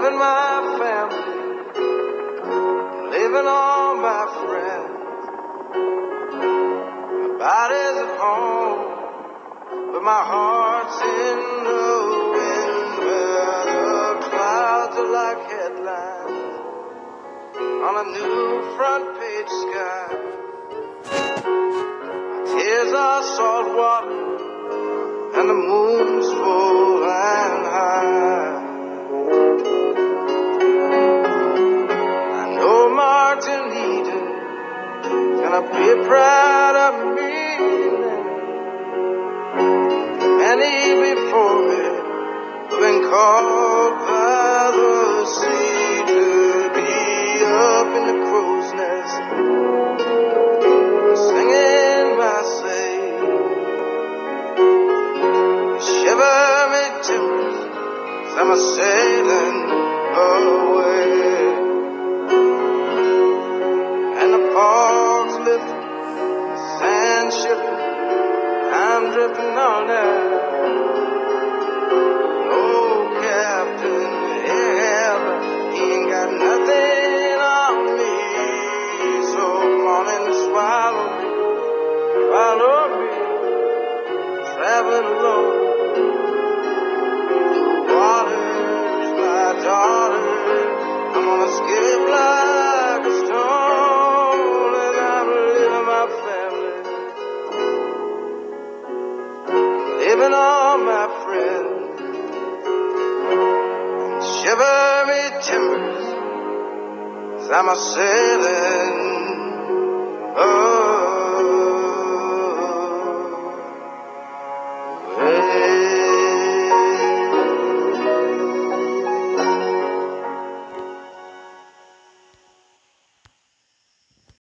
living my family, living on my friends. My body's at home, but my heart's in the wind, where the clouds are like headlines on a new front page sky. My tears are salt water, and the moon's full and high. I know Martin Eden gonna be proud of me. Many before me have been called by the sea to be up in the crow's nest, singing my say. Shiver me timbers as I'm a-sailing away, and the fog's lifting, the sand shifting, I'm drifting on now. Oh, Captain, ever, he ain't got nothing on me, so come on and swallow me, traveling alone. I'm gonna skip like a stone, and I'm leaving my family, living on my friends, and shiver me timbers as I'm a-sailing. Oh.